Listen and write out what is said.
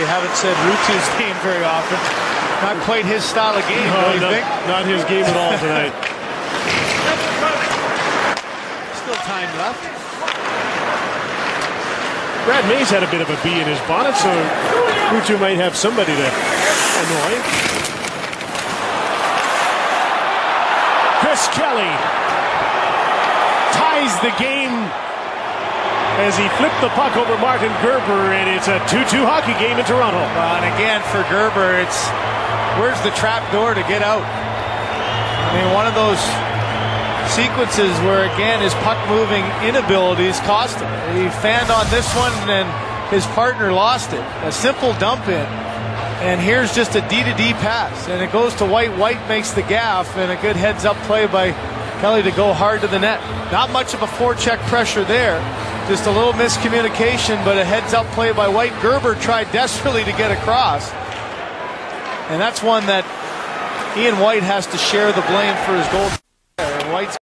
haven't said Ruutu's name very often. Not quite his style of game, no, don't you think? Not his game at all tonight. Still time left. Brad Mays had a bit of a bee in his bonnet, so Ruutu might have somebody to annoy. Chris Kelly ties the game as he flipped the puck over Martin Gerber, and it's a 2-2 hockey game in Toronto. Well, and again for Gerber, it's where's the trap door to get out? I mean, one of those sequences where, again, his puck moving inabilities cost him. He fanned on this one, and then his partner lost it. A simple dump in, and here's just a D-to-D pass, and it goes to White. White makes the gaff, and a good heads-up play by Kelly to go hard to the net. Not much of a forecheck pressure there. Just a little miscommunication, but a heads-up play by White. Gerber tried desperately to get across. And that's one that Ian White has to share the blame for his goal. And White's